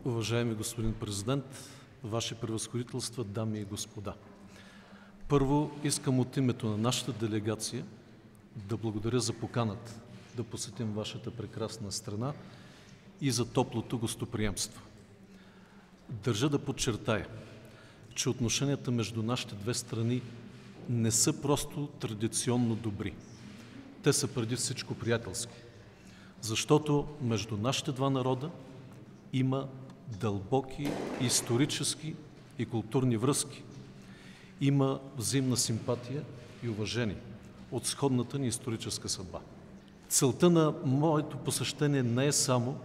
Уважаеми господин президент, Ваши превъзходителства, дами и господа! Първо искам от името на нашата делегация да благодаря за поканата да посетим Вашата прекрасна страна и за топлото гостоприемство. Държа да подчертая, че отношенията между нашите две страни не са просто традиционно добри. Те са преди всичко приятелски, защото между нашите два народа има дълбоки исторически и културни връзки. Има взаимна симпатия и уважение от сходната ни историческа съдба. Целта на моето посещение не е само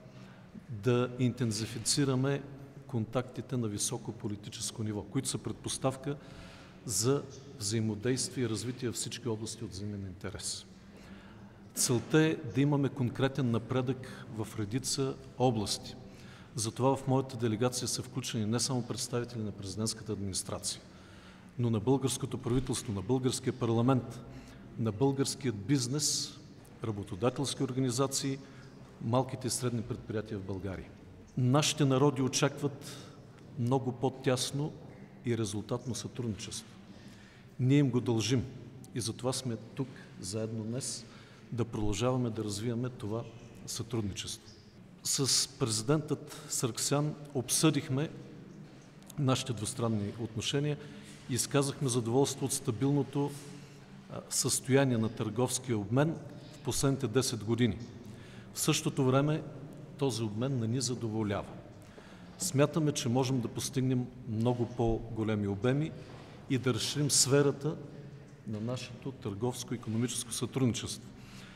да интензифицираме контактите на високо политическо ниво, които са предпоставка за взаимодействие и развитие във всички области от взаимен интерес. Целта е да имаме конкретен напредък в редица области. Затова в моята делегация са включени не само представители на президентската администрация, но на българското правителство, на българския парламент, на българският бизнес, работодателски организации, малките и средни предприятия в България. Нашите народи очакват много по-тясно и резултатно сътрудничество. Ние им го дължим и затова сме тук заедно днес да продължаваме да развиваме това сътрудничество. С президентът Сарксян обсъдихме нашите двустранни отношения и изказахме задоволство от стабилното състояние на търговския обмен в последните 10 години. В същото време този обмен не ни задоволява. Смятаме, че можем да постигнем много по-големи обеми и да разширим сферата на нашето търговско-икономическо сътрудничество.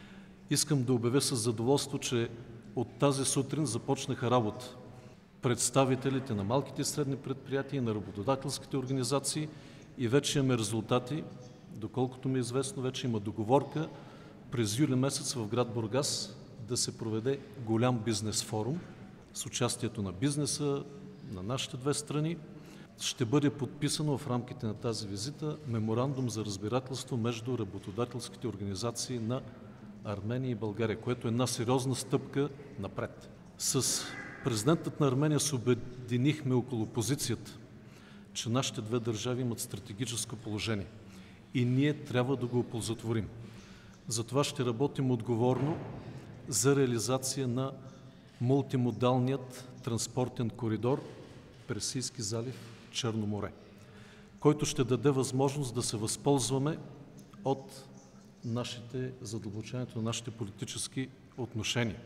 Искам да обявя с задоволство, че от тази сутрин започнаха работа представителите на малките и средни предприятия и на работодателските организации и вече имаме резултати. Доколкото ми е известно, вече има договорка през юли месец в град Бургас да се проведе голям бизнес форум с участието на бизнеса на нашите две страни. Ще бъде подписано в рамките на тази визита меморандум за разбирателство между работодателските организации на Армения и България, което е една сериозна стъпка напред. С президентът на Армения се обединихме около позицията, че нашите две държави имат стратегическо положение и ние трябва да го оползотворим. Затова ще работим отговорно за реализация на мултимодалният транспортен коридор Персийски залив – Черно море, който ще даде възможност да се възползваме от задълбочаването на нашите политически отношения.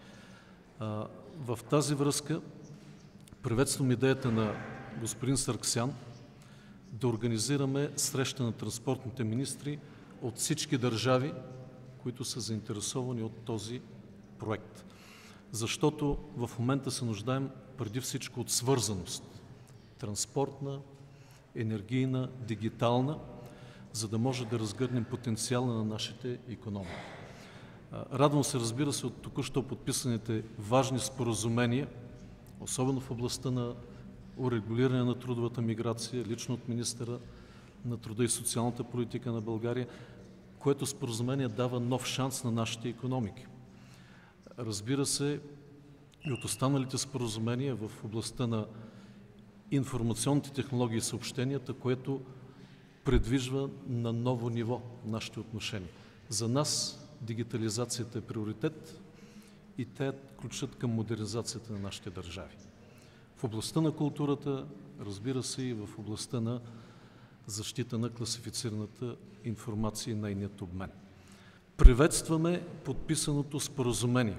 В тази връзка приветствам идеята на господин Сарксян да организираме среща на транспортните министри от всички държави, които са заинтересовани от този проект. Защото в момента се нуждаем преди всичко от свързаност – транспортна, енергийна, дигитална, за да може да разгърнем потенциала на нашите икономики. Радвам се, разбира се, от току-що подписаните важни споразумения, особено в областта на урегулиране на трудовата миграция, лично от министъра на труда и социалната политика на България, което споразумение дава нов шанс на нашите икономики. Разбира се, и от останалите споразумения в областта на информационните технологии и съобщенията, което предвижва на ново ниво нашите отношения. За нас дигитализацията е приоритет и те ключат към модернизацията на нашите държави. В областта на културата, разбира се, и в областта на защита на класифицираната информация и нейният обмен. Приветстваме подписаното споразумение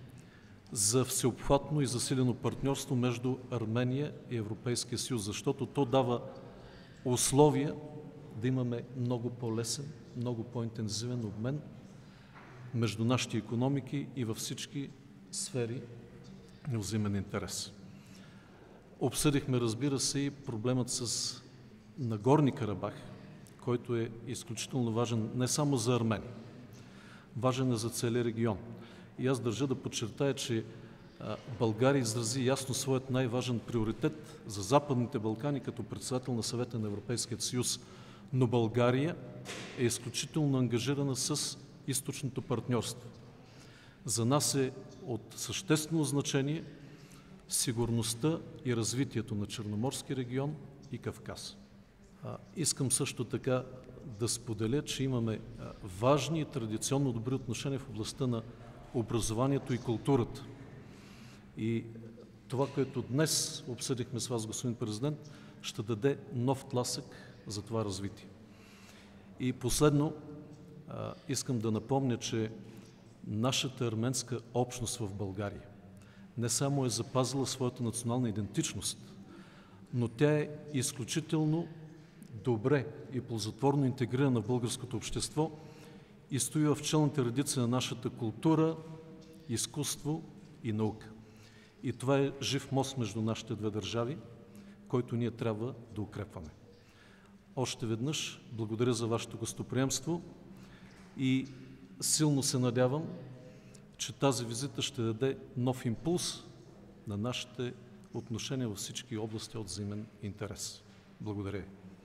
за всеобхватно и засилено партньорство между Армения и Европейския съюз, защото то дава условия да имаме много по-лесен, много по-интензивен обмен между нашите икономики и във всички сфери на взаимен интерес. Обсъдихме, разбира се, и проблемът с Нагорни Карабах, който е изключително важен не само за Армения, важен е за целия регион. И аз държа да подчертая, че България изрази ясно своят най-важен приоритет за Западните Балкани като председател на Съвета на Европейския съюз. Но България е изключително ангажирана с източното партньорство. За нас е от съществено значение сигурността и развитието на Черноморски регион и Кавказ. Искам също така да споделя, че имаме важни и традиционно добри отношения в областта на образованието и културата. И това, което днес обсъдихме с вас, господин президент, ще даде нов тласък за това развитие. И последно, искам да напомня, че нашата арменска общност в България не само е запазила своята национална идентичност, но тя е изключително добре и ползотворно интегрирана в българското общество и стои в челните редици на нашата култура, изкуство и наука. И това е жив мост между нашите две държави, който ние трябва да укрепваме. Още веднъж благодаря за вашето гостоприемство и силно се надявам, че тази визита ще даде нов импулс на нашите отношения във всички области от взаимен интерес. Благодаря ви.